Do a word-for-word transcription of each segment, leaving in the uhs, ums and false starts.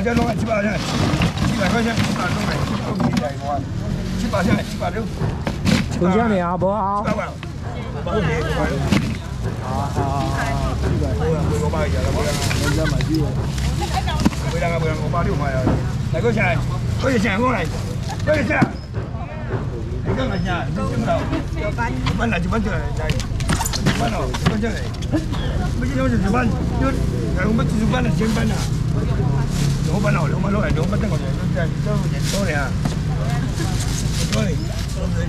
这弄来七百块，七百块钱，七百弄来，都几百块，七百块，七百六。 kun这样啊，无啊。 七百块，八百块。 好好好，七百块。 五百块了，不然人家买低了。不然不然五百六块啊，来个钱，多少钱？我来，多少钱？你干嘛钱？你怎么了？九班。九班来，九班就来，来。九班哦，九班就来。不是，我是九班，就我们九班的前班呐。两班哦，两班落来，两班等我哋，都真都人多嚟啊。多嚟，多嚟。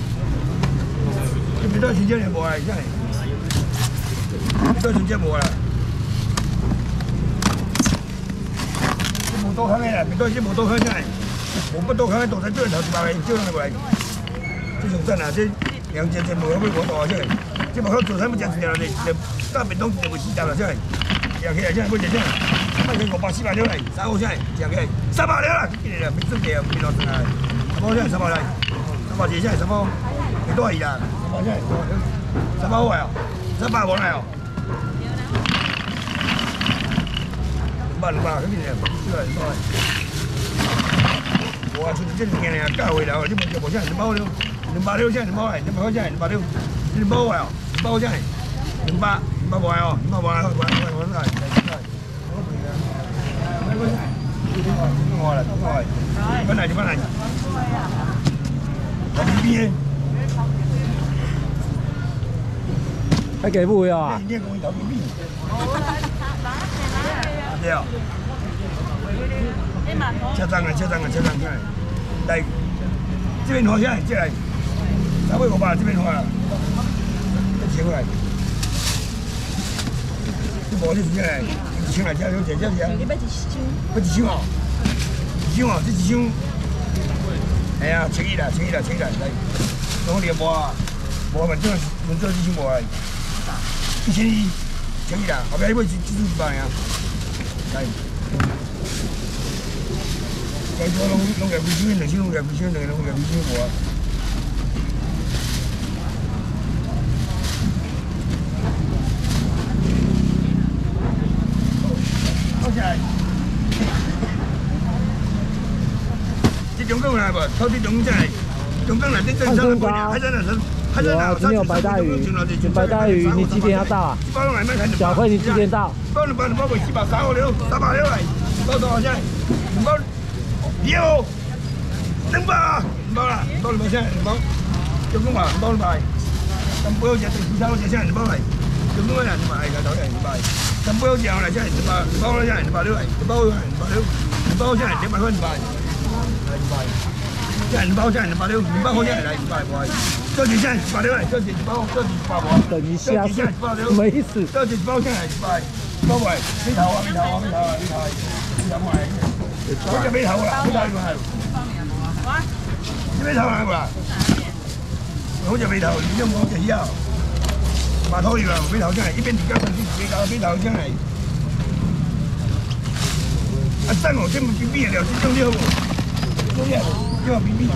你俾多錢啫？你冇啊？真係。俾多錢啫冇啊？冇多坑嘅，俾多錢冇多坑真係。冇不多坑嘅，到底都係頭十八嘅，招佢過嚟。這種真啊，這兩隻隻冇可以攞到啊！真係，這冇可做睇乜隻事啊！你你單邊當就會死掉啦！真係，廿幾啊真係嗰隻真係，乜嘢五百四百兩嚟，三號真係廿幾，三百兩啦！今年啊，變咗嘅，變落真係，十包真係十包嚟，十包字真係十包，幾多係㗎？十包真係十包位啊，十包冇嚟啊！兩百兩百，今年啊，多嚟多嚟。我出去这年呢，价位了，你们就不像两百六，两百六现在两百，两百块钱两百六，两百块哦，两百块钱，两百，两百块哦，两百块，块块块块来，来，我来，我来，本来就本来，头边， 还给不要啊？ 你讲头边，对啊。车站啊，车站啊，车站起来，来，这边好起来，这来，三百五百，这边好啊，一千块，这无你起来，一千来，这有这这这。你要一箱？要一箱哦，一箱哦，这一箱，哎呀，千一啦，千一啦，千一啦，来，我连无啊，无嘛，这们做一箱无啊，一千一，千一啦，后边你买一一一百呀，来。再做弄弄个卫生，两箱弄个卫生，两弄个卫生无啊。好起来。这中港来不？到底中港在？中港来这正常的海参的海参的， 今天有白带鱼，白带鱼你几点要到啊？小慧你几点到？ 包两包两包卖四百三百六，三百六来，多少钱？两包。有，两包啊，两包啦，两包两包钱，两包，总共嘛，两包两百，三包有只，其他有只钱两包来，总共来两百，个头两百，三包有只来钱两百，两包来钱两百六来，两包两百六，两包钱两百块两百，来两百，钱两包钱两百六，两包块钱来两百块，这几钱一百六来，这几包这几包包， 等一下，什么意思？ 这几包钱来一百，包位，没头啊，没头啊，没头啊，没头啊，没头啊。我只尾頭啦，尾頭係。隻尾頭係嘛？好隻尾頭，你都冇隻魚啊！馬頭魚啊，尾頭真係，一邊條筋先尾頭，尾頭真係。阿生哦，這冇邊邊了，這種料喎，這啲因為邊邊。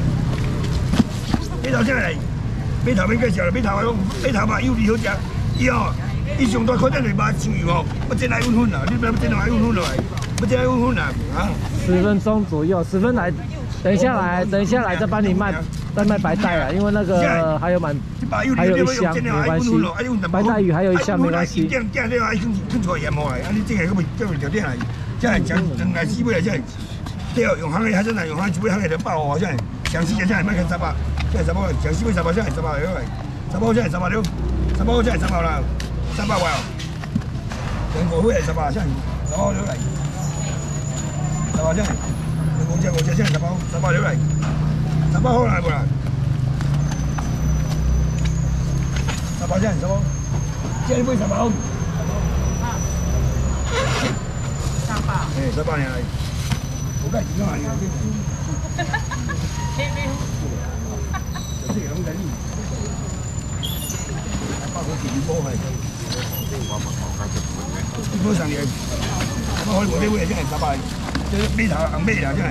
尾頭真係，尾頭俾介紹啦，尾頭係尾頭嘛，要你好食，以後以上多可能係買青魚哦，我真係碗粉啊，你唔好真係買碗粉落嚟。不加油混啊！啊， 十分钟左右，十分来，等一下来，等一下来再帮你卖，再卖白带了，因为那个还有满，还有一箱没关系，白带鱼还有一箱没关系。 这样这样这样，更更出盐好来，啊你这个个咪叫条店来，这样讲两来四尾来，这样，对哦，用行的还是难，用行一尾行的就爆哦，这样，上四只这样卖个十八，这样十八，上四尾十八这样十八六来，十八这样十八六，十八这样十八啦，三百块哦，两个尾十八这样，十八六来。十八隻，五隻五隻先十包，十八料嚟，十八好嚟冇啦，十八隻十包，即係呢杯十包，十八，誒十八年嚟，好雞點啊？就即係咁緊，包括電波係，電波上嘢，我開部呢杯真係十八。這尾頭紅尾啦，真係。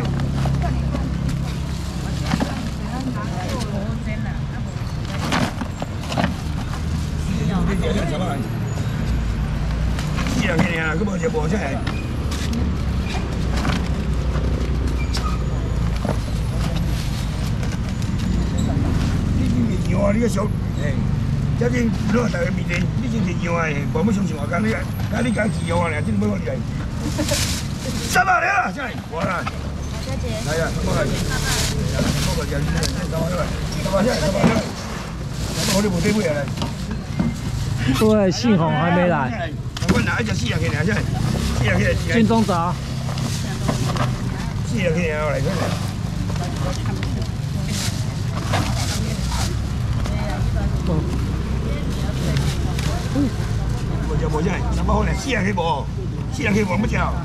呢隻真係十蚊，呢樣嘢啊，咁我隻鑊真係。 样啊，你个小，哎，这阵如果大家面前，你真是样啊，无要相信我讲你，讲你讲是样啊，真冇我嚟。三百了啦，真系，我啦。小姐。来呀，三百来。三百来，三百来，三百来，三百来。我哋冇地位啊！ 对，信宏还没来。 我拿一只四廿几两，真系，四廿几两。 金钟闸。 四廿几两嚟，真系。冇就冇真系，三百好嚟，四廿几冇，四廿几冇乜隻。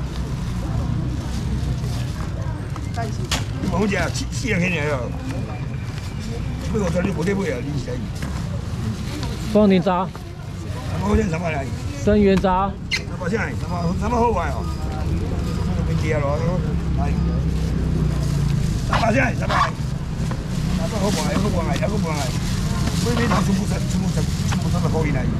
冇隻，四四廿几兩咯。不過我你冇地位啊，你死。 光宁闸。 好真三百嚟。 生源闸。 三百真係，三百三百好壞哦。邊啲啊攞？係。三百真係，三百。三百好壞，有個壞，有個壞。每邊頭全部全部全全部三百可以嚟。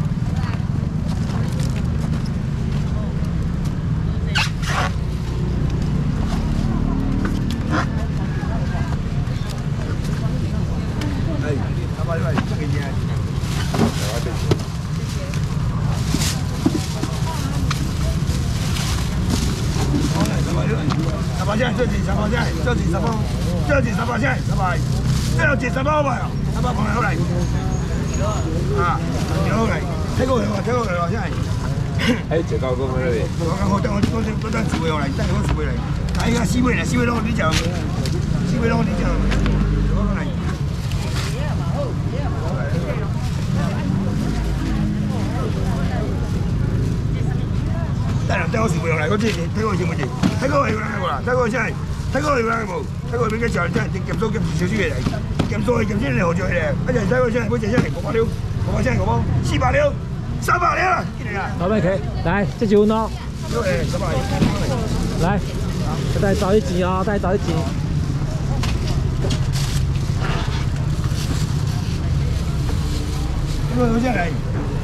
这是三百只，这是三百，这是三百只，三百，这是三百块哦，三百放好嚟，啊，好嚟，睇過嚟喎，睇過嚟喎，真係。喺最高嗰個嚟。我講我等我我我等住佢嚟，等我住佢嚟。睇下四位嚟，四位攞呢就，四位攞呢就，攞嚟。等等我住佢嚟，嗰啲睇過住冇住，睇過嚟㗎啦，睇過真係。睇過嚟㗎冇，睇過邊嘅時候真係夾數夾少少嘢嚟，夾數係夾先嚟何在嚟？一陣睇過先，嗰陣先嚟五百了，五百先嚟五百，四百了，三百了， 老闆可以來，這幾分鐘。 對，三百。 來，再找一集啊，再找一集。 這個先嚟，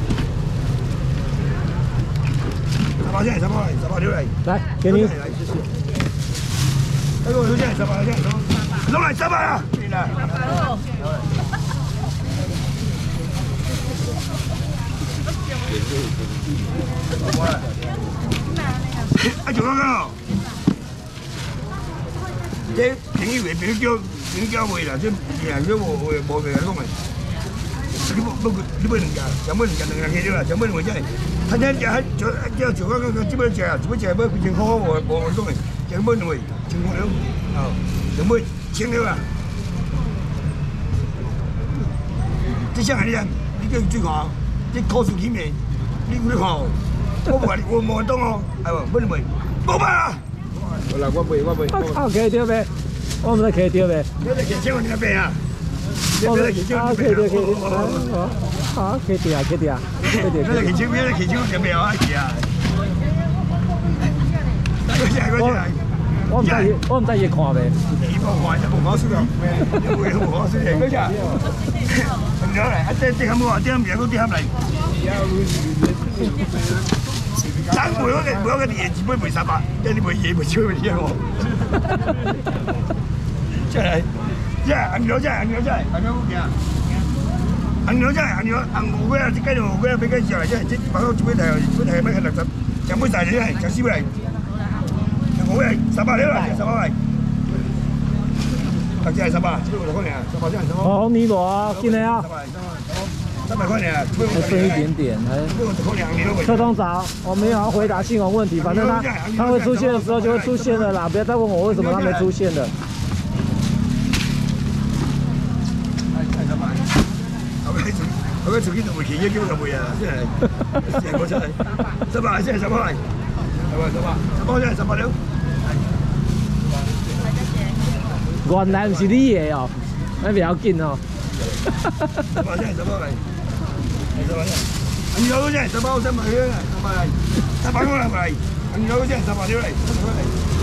三百先，三百嚟，三百了嚟。 來，給你。 哎呦，有钱，十八有钱，弄来十八啊！对啦。啊，就咁樣。這平以為平交平交會啦，即係如果冇冇嘅講咪，你冇冇你冇人家，有冇人家能嘅啦，有冇人真係，他真係喺做叫做嗰個基本上，基本上冇變成好我我講嘅，有冇人會？情況了，哦，有冇清了啊？即係係你你叫最好，你高手裡面，你你看，我話我冇當哦，係喎，冇你冇，冇吧？好啦，我背我背。 啊，可以掉唄，我唔使可以掉唄。 你嚟請我呢邊啊？ 我啊，可以掉可以掉，好，好，可以掉可以掉，可以掉。 你嚟請你嚟請我呢邊啊？係啊。嗰隻嗰隻。 我唔知，我唔知嘢看未。 你冇看就冇講輸㗎，你會冇講輸嘅嗰隻。唔咗嚟，一隻隻咁冇，隻唔嘢都隻嚟。爭每嗰個每嗰個嘢只杯賠十八，即係你賠嘢賠少啲嘢喎。真係，真係銀咗真係銀咗真係銀咗嘅。銀咗真係銀咗，銀冇嗰隻雞就冇嗰隻俾雞上嚟真係，即係買咗杯提杯提咩嘅垃圾，飲杯大你真係就燒嚟。好嘅，十八了啦，十八位。或者係十八，只不過十塊錢，十八真係十八。 好，你攞啊，進來啊。 三百塊錢， 還剩一點點，哎。特通找，我沒有要回答信用問題，反正他他會出現的時候就會出現的啦，不要再問我為什麼他沒出現的。我個手機都冇企，一叫就冇嘢啦，真係成個出嚟。十八，真係十八位。十八，十八，十八真係十八了。原來唔是你嘅哦，那不要緊哦。十八真係十八嚟，係十八真。銀有真係十八，三百兩啊，十八嚟，十八個兩嚟，銀有真係十八了嚟，十八嚟。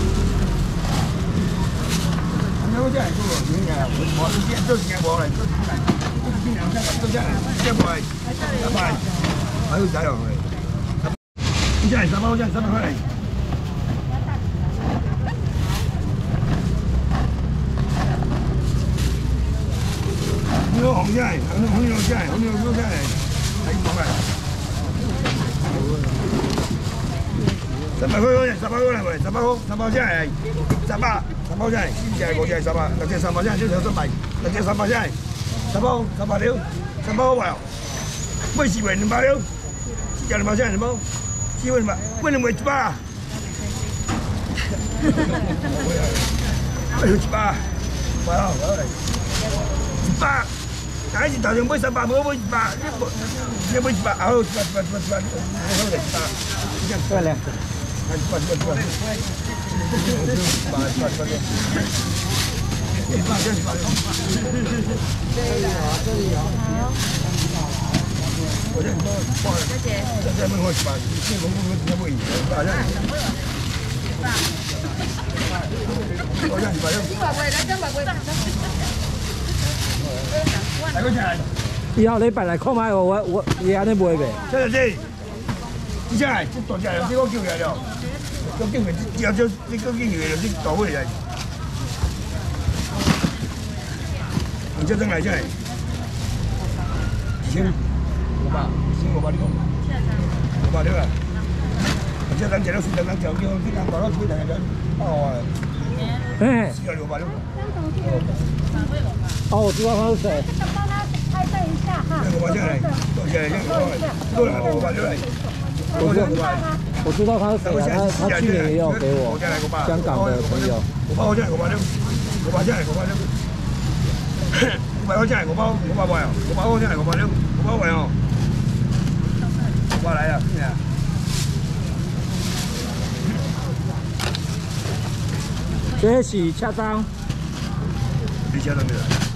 銀有真係嗰個點嘅，我啲啲都係我嚟，都係嚟，都係邊兩真係都真係，一個係十八，喺度仔落去。真係十八，真係十八塊嚟。 牛红下来，红牛红牛下来，红牛牛下来，还五百。三百块块，三百块来未？三百块，三百下来，三百，三百下来，四只五只三百，六只三百下来，就条三百，六只三百下来，三百，三百了，三百好卖哦。买四块两百了，四只两百下来两百，四块两百，买两卖一百。哎呦一百，买好，买来，一百。 第一次头上买三百，无买一百，你买一百，好，一百一百一百一百，好嘞，一百，这样，来，一百一百一百，一百一百一百，一百这样一百。这里啊，这里啊。我这多，谢谢。这这没我一百，这我我我这没一百，这样。我这一百六。一百块，来两百块。 以後你白嚟 call 買我，我我也安尼賣唄。 這是這，接下來這大隻了，這個叫嚟了，這叫嚟，這這這個叫嚟了，這大尾嚟。你這陣來這來，一千五百，一千五百你講，五百了啊。這陣這都是陣陣條叫，這陣搞到幾台人，哦。哎。四百六百六。哦，我知道他是誰。幫他拍攝一下哈。我下來，坐下來，過來，我把六來。我知道，我知道他是誰啊，他他去年也有給我香港的朋友。我包我下來，我把六，我把下來，我把六。我把我下來，我包我把完，我把我下來，我把六，我把完哦。我來了，是啊。 這是恰當。 你恰當沒有？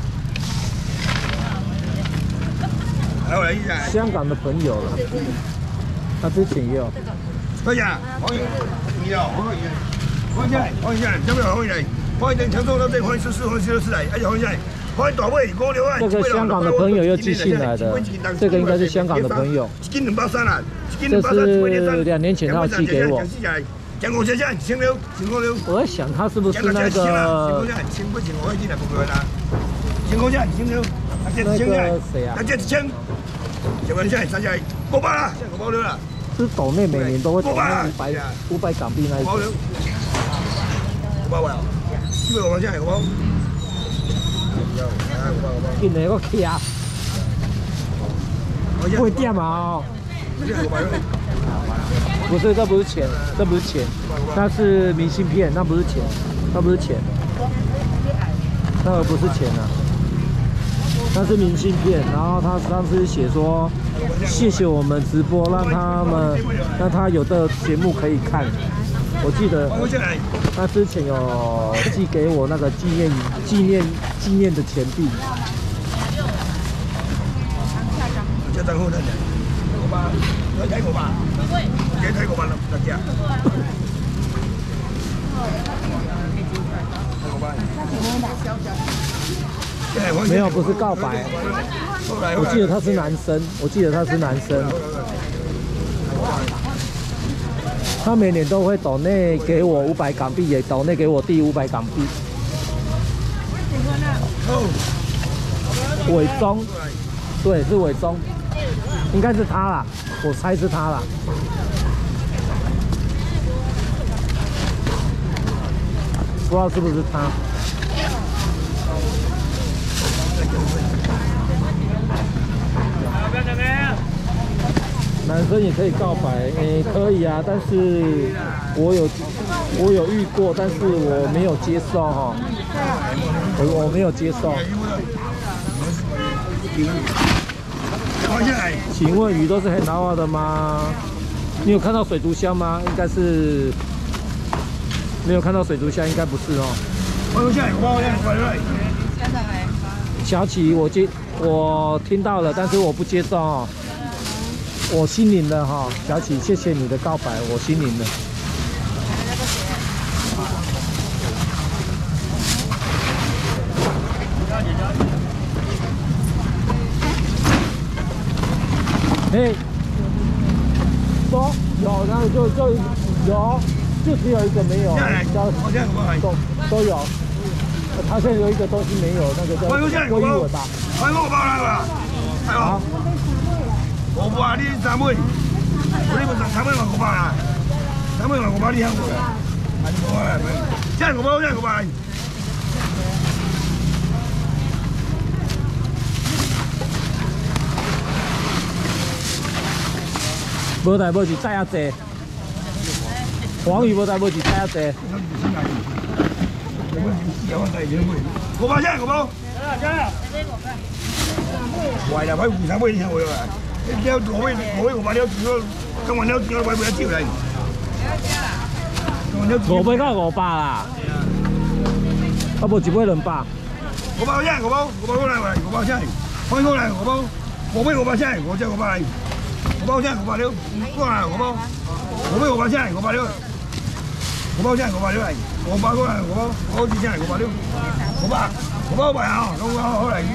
香港的朋友了，他之前也有。 可以啊，可以，你要可以，可以下來，可以下來，要不要可以來？可以等承受到這可以十四，可以十四來，哎呀，可以下來，可以大尾五六萬。 這個香港的朋友又寄信來的，這個應該是香港的朋友。 一斤兩百三啊， 這是兩年前他寄給我。 講五千千，千六，千五六。 我在想他是不是那個？千五千五斤來不過啦，千五千，千六，那個誰啊？ 那這一千。 小文現在三千五百啦，五百六啦。 是抖內每年都會抖內五百五百港幣那一種。 五百萬，因為我現在五百。 見你個氣啊！會掉嘛哦。不是，這不是錢，這不是錢，那是明信片，那不是錢，那不是錢，那個不是錢啊。 那是明信片，然後他上次寫說，謝謝我們直播，讓他們讓他有的節目可以看。我記得他之前有寄給我那個紀念紀念紀念的錢幣。這張好的，五百，你睇五百，你睇五百六十隻。沒有，不是告白。我記得他是男生，我記得他是男生。他每年都會抖內給我五百港幣，也抖內給我第五百港幣。偉忠，對，是偉忠，應該是他啦，我猜是他啦。不知道是不是他。 男生也可以告白，诶、欸，可以啊，但是我有我有遇过，但是我没有接受哈，我我没有接受。请问鱼都是很老好的吗？你有看到水族箱吗？应该是没有看到水族箱，应该不是哦。小启，我接我听到了，但是我不接受哦。 我心领了哈，小启，谢谢你的告白，我心领了。嘿，说有，然后就就有，就只有一个没有，都都有。他现在有一个东西没有，那个叫郭一伟吧。 快五包来啦！系哦，五包你三尾，我你们三尾嘛五包啦，三尾嘛五包你香过啦，还是五包啦？现在五包，现在五包。 无代无志载啊济，黄鱼无代无志载啊济。五包先，五包。坏啦，快五三尾你听我啦，你了五尾五尾五包了，除咗今晚了，除咗尾尾一招嚟。 五尾到五百啦，啊无一尾两百。 五包先，五包，五包过来喂，五包先，快过来，五包，五尾五包先，我只五包嚟。五包先，五包了，过来五包，五尾五包先，五包了，五包先，五包了嚟，五包过来，五包，五包先，五包了，五包，五包埋啊，五包好嚟。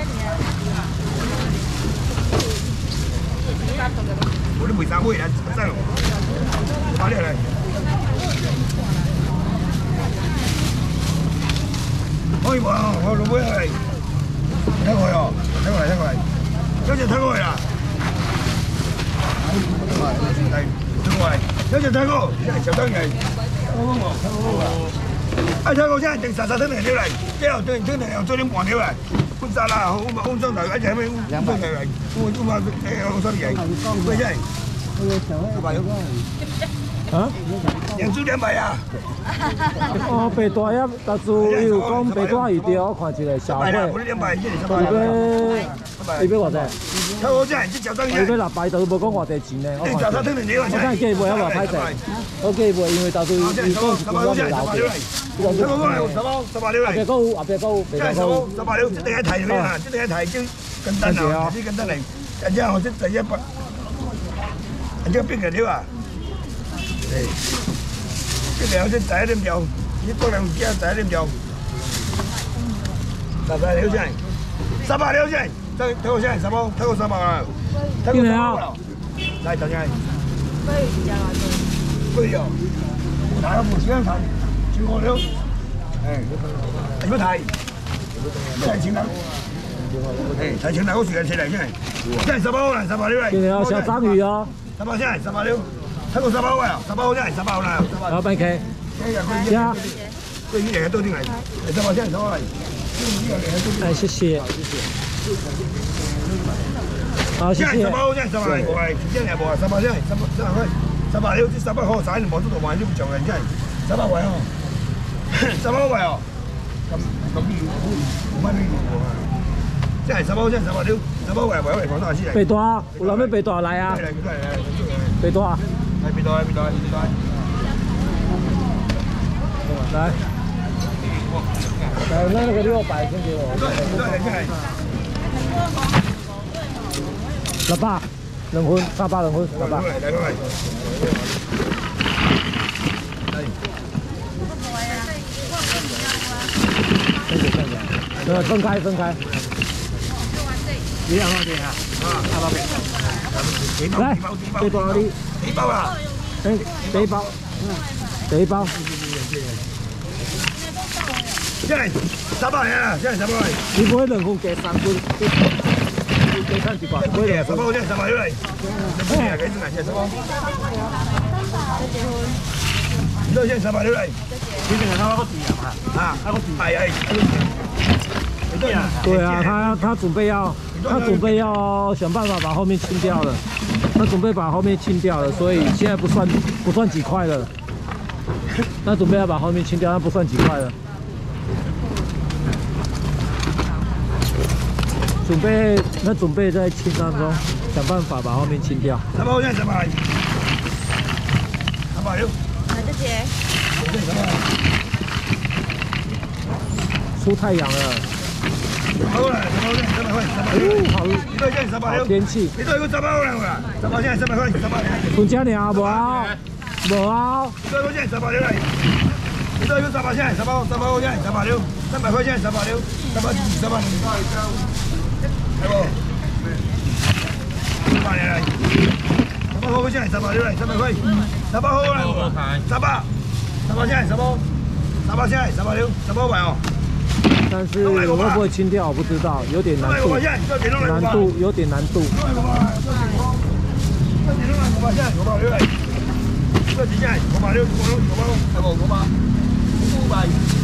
我都未三尾啦，真咯，快啲嚟。可以冇啊，我老妹嚟，睇過哦，睇過嚟，睇過嚟，有隻睇過嚟啦。睇過嚟，有隻睇過，就當然。啊，睇過先，定實實聽嚟料嚟，之後對聽嚟又做啲黃料嚟，搬曬啦，好咪空裝頭一隻咩？兩包嚟嚟，我我話誒好多嘢，喂真係，啊？兩組兩百啊！ 哦，白大葉，特殊伊有講白大魚條，我看一個小貨，伊要伊要偌濟？ 睇我真係即就當然。 伊要六百，就是無講偌濟錢呢。我看我真係計袂，我話歹勢，我計袂，因為特殊伊講是講我未留嘅。 十八六，十八十八六嚟。 後邊嗰有，後邊嗰有， 即係十八十八六，一定係提你啊！一定係提招跟單啊，啲跟單嚟，然之後即第一筆，然之後邊個料啊？即係有啲第一點料，啲多兩隻第一點料，十八六先，十八六先，睇睇我先，十八，睇我十八啦，睇我十八啦，嚟等陣。貴咗，大家冇時間睇，超過了，誒，要睇，睇錢啦，誒，睇錢啦，好時間出嚟先，真係十八啦，十八六嚟。 今日有小章魚哦， 十八先，十八六。睇過十八號啊！十八號真係十八號啦！ 老闆企，加， 對於嚟嘅都啲嚟，十八先十八嚟。 哎，謝謝。好，謝謝。 十八號真係十八嚟，我係真係冇啊！十八真係十八十八塊，十八了，十八號仔冇得同埋都唔長人真係十八位哦，十八位哦，咁咁唔乜呢個啊？真係十八真係十八了，十八位位嚟廣東話先嚟。 北大，有諗咩北大嚟啊？北大。 来，别动，别动，别动。 来，来，那个六百先给我。六百，兩款，三百兩款，六百。 嚟嚟嚟。 呃，分開，分開。 幾兩多錢啊？啊，八百幾。 來，北大啲。 幾包啊？ 誒，幾包？幾包？ 真係十八啊！真係十八。 你每兩罐計三罐，計三十八。每兩十八真係十八咗嚟。你係幾錢啊？十八。都真係十八咗嚟。你淨係睇嗰個字啊？啊，嗰個字係係。 對啊，他他準備要，他準備要想辦法把後面清掉了。他準備把後面清掉了，所以現在不算不算幾塊了。他準備要把後面清掉，那不算幾塊了。準備，他準備在清當中想辦法把後面清掉。 十八先，十八。十八六。 來這些。 出太陽了。 好啦，十八先，十八塊，十八六。 好， 你都先十八六。 天氣。 你都要十八號啦，十八先，十八塊，十八。 คุณเจ้าเนี่ยบ่เอาบ่เอา你都要先十八六嚟。你都要十八先，十八，十八號先，十八六，三百塊先，十八六，十八十八。係喎。十八嚟。十八號先，十八六嚟，十八塊，十八號嚟。十八，十八先，十八，十八先，十八六，十八位哦。 但是会不会清掉我不知道，有点难度，难度有点难度。 这几件，我买六，我六九八，五百。